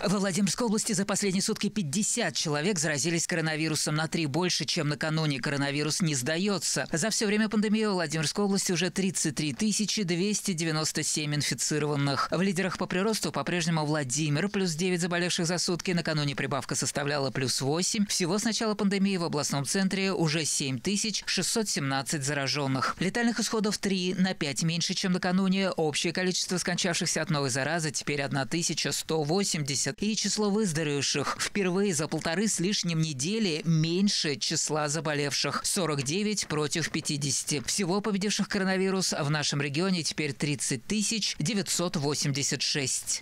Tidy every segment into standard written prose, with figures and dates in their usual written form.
Во Владимирской области за последние сутки 50 человек заразились коронавирусом, на 3 больше, чем накануне. Коронавирус не сдается. За все время пандемии в Владимирской области уже 33 297 инфицированных. В лидерах по приросту по-прежнему Владимир, плюс 9 заболевших за сутки. Накануне прибавка составляла плюс 8. Всего с начала пандемии в областном центре уже 7617 зараженных. Летальных исходов 3, на 5 меньше, чем накануне. Общее количество скончавшихся от новой заразы теперь 1180. И число выздоровевших впервые за 1,5 с лишним недели меньше числа заболевших – 49 против 50. Всего победивших коронавирус в нашем регионе теперь 30 986.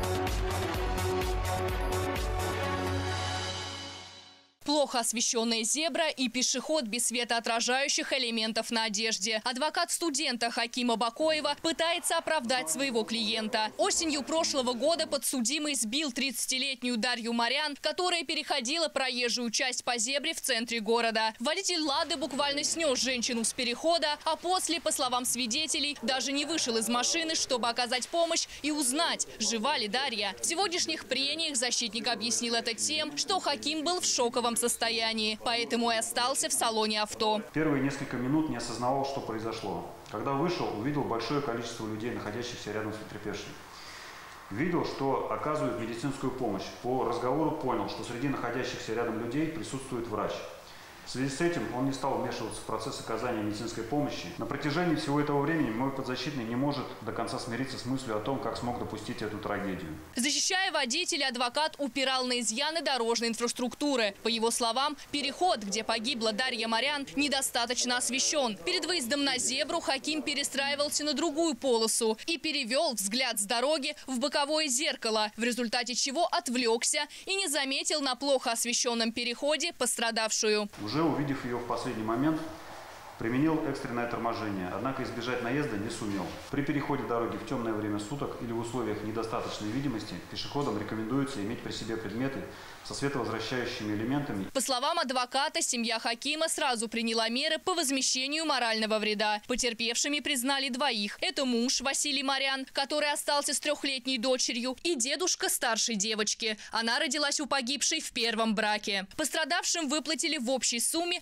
Плохо освещенная зебра и пешеход без светоотражающих элементов на одежде. Адвокат студента Хакима Бакоева пытается оправдать своего клиента. Осенью прошлого года подсудимый сбил 30-летнюю Дарью Марян, которая переходила проезжую часть по зебре в центре города. Водитель «Лады» буквально снес женщину с перехода, а после, по словам свидетелей, даже не вышел из машины, чтобы оказать помощь и узнать, жива ли Дарья. В сегодняшних прениях защитник объяснил это тем, что Хаким был в шоковом состоянии, поэтому и остался в салоне авто. Первые несколько минут не осознавал, что произошло. Когда вышел, увидел большое количество людей, находящихся рядом с потерпевшим. Видел, что оказывают медицинскую помощь. По разговору понял, что среди находящихся рядом людей присутствует врач. В связи с этим он не стал вмешиваться в процесс оказания медицинской помощи. На протяжении всего этого времени мой подзащитный не может до конца смириться с мыслью о том, как смог допустить эту трагедию. Защищая водителя, адвокат упирал на изъяны дорожной инфраструктуры. По его словам, переход, где погибла Дарья Марян, недостаточно освещен. Перед выездом на зебру Хаким перестраивался на другую полосу и перевел взгляд с дороги в боковое зеркало, в результате чего отвлекся и не заметил на плохо освещенном переходе пострадавшую. Уже увидев ее в последний момент, применил экстренное торможение, однако избежать наезда не сумел. При переходе дороги в темное время суток или в условиях недостаточной видимости пешеходам рекомендуется иметь при себе предметы со световозвращающими элементами. По словам адвоката, семья Хакима сразу приняла меры по возмещению морального вреда. Потерпевшими признали двоих. Это муж Василий Марян, который остался с 3-летней дочерью, и дедушка старшей девочки. Она родилась у погибшей в первом браке. Пострадавшим выплатили в общей сумме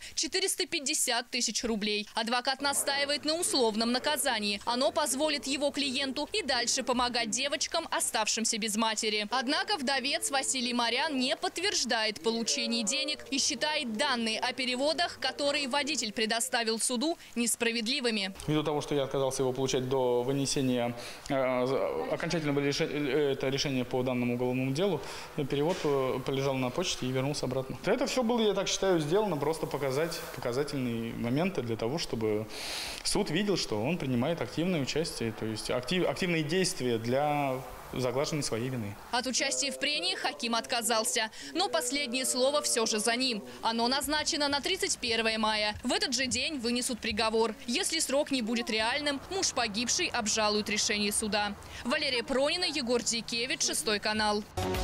450 тысяч рублей. Адвокат настаивает на условном наказании. Оно позволит его клиенту и дальше помогать девочкам, оставшимся без матери. Однако вдовец Василий Марян не подтверждает получение денег и считает данные о переводах, которые водитель предоставил суду, несправедливыми. Ввиду того, что я отказался его получать до вынесения окончательного решения по данному уголовному делу, перевод полежал на почте и вернулся обратно. Это все было, я так считаю, сделано просто показательные моменты для того, чтобы суд видел, что он принимает активное участие, то есть активные действия для заглаживания своей вины. От участия в прении Хаким отказался. Но последнее слово все же за ним. Оно назначено на 31 мая. В этот же день вынесут приговор. Если срок не будет реальным, муж погибшей обжалует решение суда. Валерия Пронина, Егор Дикевич, 6 канал.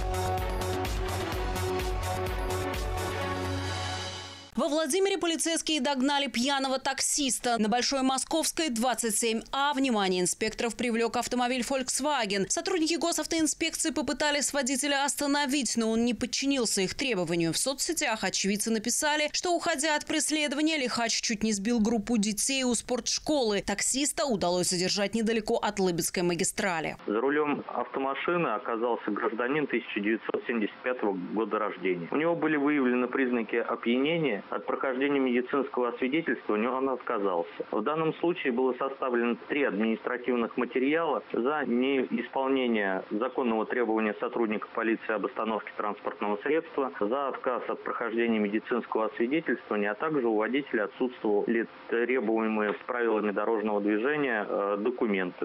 Во Владимире полицейские догнали пьяного таксиста. На Большой Московской, 27А, внимание инспекторов привлек автомобиль Volkswagen. Сотрудники госавтоинспекции попытались водителя остановить, но он не подчинился их требованию. В соцсетях очевидцы написали, что, уходя от преследования, лихач чуть не сбил группу детей у спортшколы. Таксиста удалось задержать недалеко от Лыбецкой магистрали. За рулем автомашины оказался гражданин 1975 года рождения. У него были выявлены признаки опьянения. От прохождения медицинского освидетельствования он отказался. В данном случае было составлено 3 административных материала за неисполнение законного требования сотрудника полиции об остановке транспортного средства, за отказ от прохождения медицинского освидетельствования, а также у водителя отсутствовали требуемые правилами дорожного движения документы.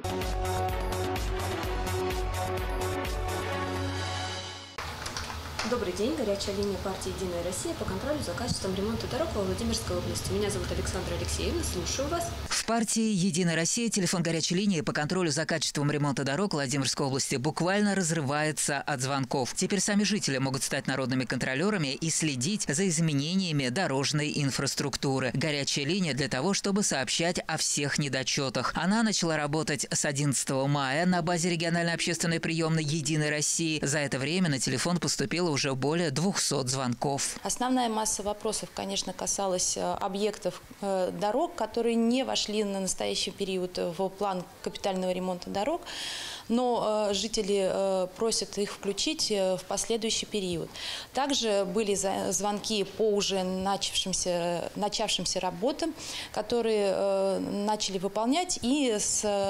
Добрый день. Горячая линия партии «Единая Россия» по контролю за качеством ремонта дорог во Владимирской области. Меня зовут Александра Алексеевна. Слушаю вас. В партии «Единая Россия» телефон горячей линии по контролю за качеством ремонта дорог Владимирской области буквально разрывается от звонков. Теперь сами жители могут стать народными контролерами и следить за изменениями дорожной инфраструктуры. Горячая линия для того, чтобы сообщать о всех недочетах. Она начала работать с 11 мая на базе региональной общественной приемной «Единой России». За это время на телефон поступило уже более 200 звонков. Основная масса вопросов, конечно, касалась объектов дорог, которые не вошли на настоящий период в план капитального ремонта дорог, но жители просят их включить в последующий период. Также были звонки по уже начавшимся работам, которые начали выполнять и,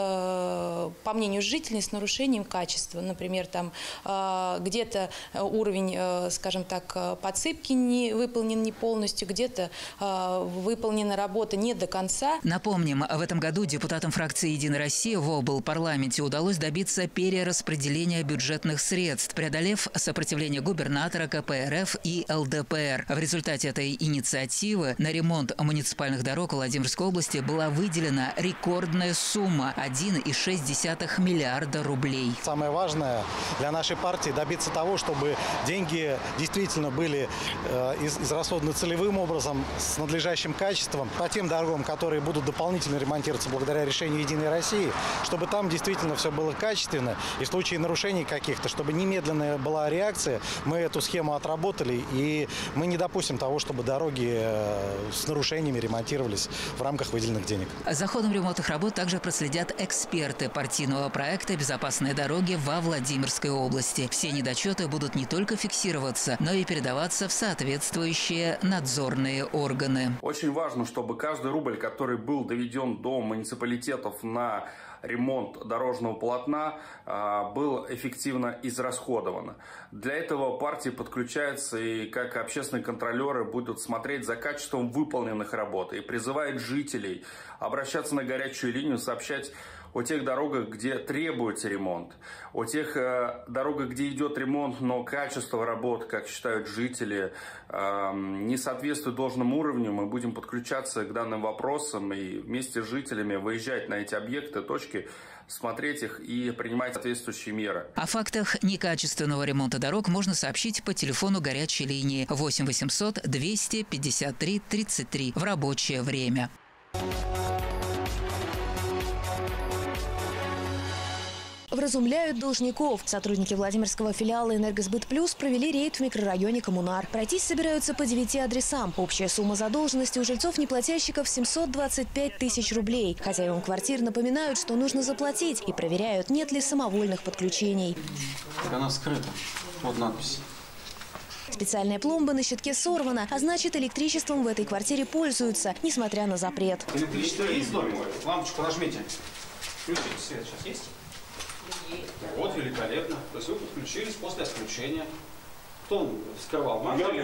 по мнению жителей, с нарушением качества. Например, там где-то уровень, скажем так, подсыпки не выполнен не полностью, где-то выполнена работа не до конца. Напомним, в этом году депутатам фракции «Единая Россия» в облпарламенте удалось добиться перераспределения бюджетных средств, преодолев сопротивление губернатора, КПРФ и ЛДПР. В результате этой инициативы на ремонт муниципальных дорог Владимирской области была выделена рекордная сумма – 1,6 миллиарда рублей. Самое важное для нашей партии – добиться того, чтобы деньги действительно были израсходованы целевым образом, с надлежащим качеством, по тем дорогам, которые будут дополнительно ремонтироваться благодаря решению «Единой России», чтобы там действительно все было качественно, и в случае нарушений каких-то, чтобы немедленная была реакция. Мы эту схему отработали, и мы не допустим того, чтобы дороги с нарушениями ремонтировались в рамках выделенных денег. За ходом ремонтных работ также проследят эксперты партийного проекта «Безопасные дороги» во Владимирской области. Все недочеты будут не только фиксироваться, но и передаваться в соответствующие надзорные органы. Очень важно, чтобы каждый рубль, который был доведен до муниципалитетов на ремонт дорожного полотна, был эффективно израсходован. Для этого партии подключаются и как общественные контролеры будут смотреть за качеством выполненных работ и призывает жителей обращаться на горячую линию, сообщать о тех дорогах, где требуется ремонт, о тех дорогах, где идет ремонт, но качество работ, как считают жители, не соответствует должному уровню. Мы будем подключаться к данным вопросам и вместе с жителями выезжать на эти объекты, точки, смотреть их и принимать соответствующие меры. О фактах некачественного ремонта дорог можно сообщить по телефону горячей линии 8 800 253 33 в рабочее время. Вразумляют должников. Сотрудники Владимирского филиала «Энергосбыт Плюс» провели рейд в микрорайоне Коммунар. Пройтись собираются по 9 адресам. Общая сумма задолженности у жильцов-неплательщиков – 725 тысяч рублей. Хозяевам квартир напоминают, что нужно заплатить, и проверяют, нет ли самовольных подключений. Она скрыта. Вот надпись. Специальная пломба на щитке сорвана, а значит, электричеством в этой квартире пользуются, несмотря на запрет. Электричество есть в доме? Лампочку нажмите. Включите свет. Сейчас есть? Вот, великолепно. То есть вы подключились после отключения. Кто скрывал?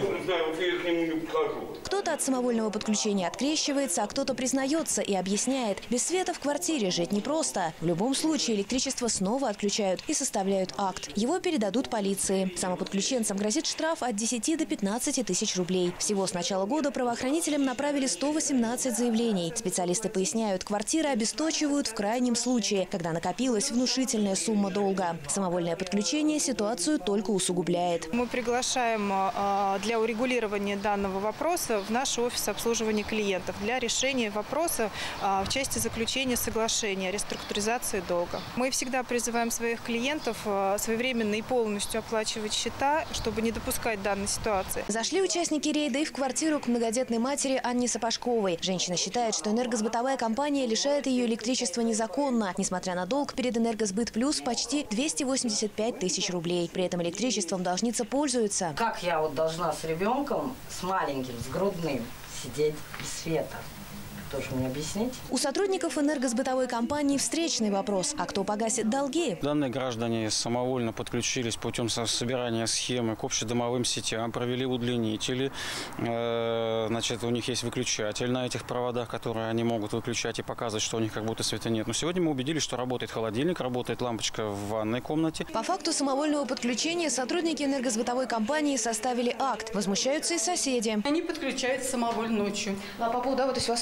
Кто-то от самовольного подключения открещивается, а кто-то признается и объясняет. Без света в квартире жить непросто. В любом случае электричество снова отключают и составляют акт. Его передадут полиции. Самоподключенцам грозит штраф от 10 до 15 тысяч рублей. Всего с начала года правоохранителям направили 118 заявлений. Специалисты поясняют, квартиры обесточивают в крайнем случае, когда накопилась внушительная сумма долга. Самовольное подключение ситуацию только усугубляет. Мы приглашаем для урегулирования данного вопроса в наш офис обслуживания клиентов для решения вопроса в части заключения соглашения о реструктуризации долга. Мы всегда призываем своих клиентов своевременно и полностью оплачивать счета, чтобы не допускать данной ситуации. Зашли участники рейда и в квартиру к многодетной матери Анне Сапожковой. Женщина считает, что энергосбытовая компания лишает ее электричества незаконно, несмотря на долг перед «Энергосбыт Плюс» почти 285 тысяч рублей. При этом электричеством должница пользуется. Как я вот должна с ребенком, с маленьким, с грудным, сидеть без света? Тоже мне объяснить? У сотрудников энергосбытовой компании встречный вопрос. А кто погасит долги? Данные граждане самовольно подключились путем собирания схемы к общедомовым сетям, провели удлинители. Значит, у них есть выключатель на этих проводах, которые они могут выключать и показывать, что у них как будто света нет. Но сегодня мы убедились, что работает холодильник, работает лампочка в ванной комнате. По факту самовольного подключения сотрудники энергосбытовой компании составили акт. Возмущаются и соседи. Они подключаются самовольно ночью. А по поводу, то есть вас смущает, что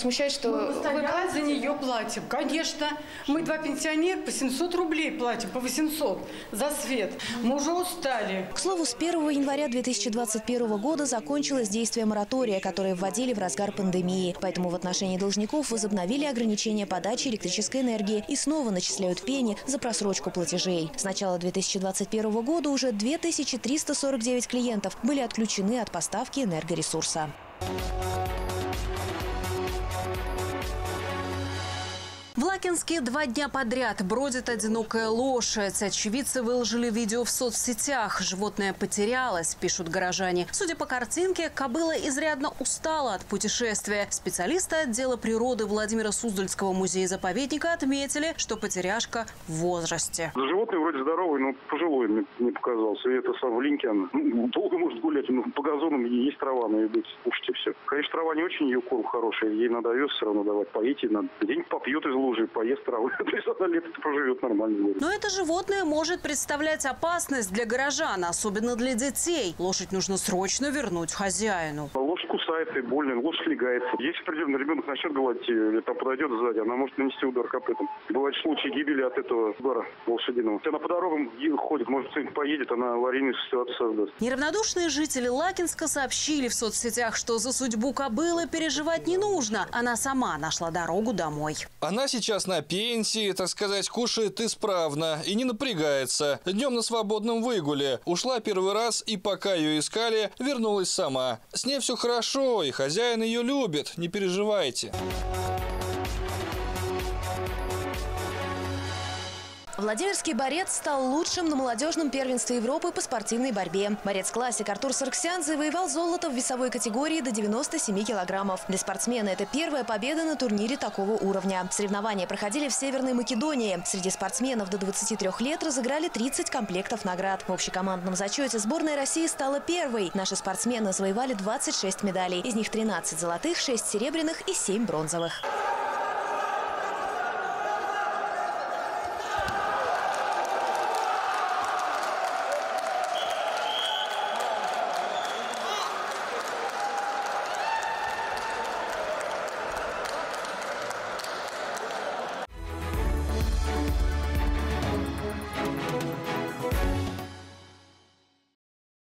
что мы постоянно за нее платим. Конечно. Мы 2 пенсионера по 700 рублей платим, по 800 за свет. Мы уже устали. К слову, с 1 января 2021 года закончилось действие моратория, которое вводили в разгар пандемии. Поэтому в отношении должников возобновили ограничения подачи электрической энергии и снова начисляют пени за просрочку платежей. С начала 2021 года уже 2349 клиентов были отключены от поставки энергоресурса. В Лакинске 2 дня подряд бродит одинокая лошадь. Очевидцы выложили видео в соцсетях. Животное потерялось, пишут горожане. Судя по картинке, кобыла изрядно устала от путешествия. Специалисты отдела природы Владимира Суздальского музея-заповедника отметили, что потеряшка в возрасте. Животное вроде здоровый, но пожилой мне показался. И это сам в линьке она долго может гулять. Но по газонам есть трава, на еду кушайте все. Конечно, трава не очень, ее корм хороший. Ей надо овес все равно давать, поить ей надо. День попьет из лужи, поест травы. То есть она лето проживет нормально. Но это животное может представлять опасность для горожан, особенно для детей. Лошадь нужно срочно вернуть хозяину. Лошадь кусается и больно, лошадь легается. Если определенно ребенок начнет гладить или там подойдет сзади, она может нанести удар копытом. Бывают случаи гибели от этого удара лошадиного. Если она по дорогам ходит, может кто-нибудь поедет, она аварийную ситуацию создаст. Неравнодушные жители Лакинска сообщили в соцсетях, что за судьбу кобылы переживать не нужно. Она сама нашла дорогу домой. Она сейчас на пенсии, так сказать, кушает исправно и не напрягается. Днем на свободном выгуле. Ушла первый раз, и пока ее искали, вернулась сама. С ней все хорошо, и хозяин ее любит, не переживайте. Владимирский борец стал лучшим на молодежном первенстве Европы по спортивной борьбе. Борец-классик Артур Сарксян завоевал золото в весовой категории до 97 килограммов. Для спортсмена это первая победа на турнире такого уровня. Соревнования проходили в Северной Македонии. Среди спортсменов до 23 лет разыграли 30 комплектов наград. В общекомандном зачете сборная России стала первой. Наши спортсмены завоевали 26 медалей. Из них 13 золотых, 6 серебряных и 7 бронзовых.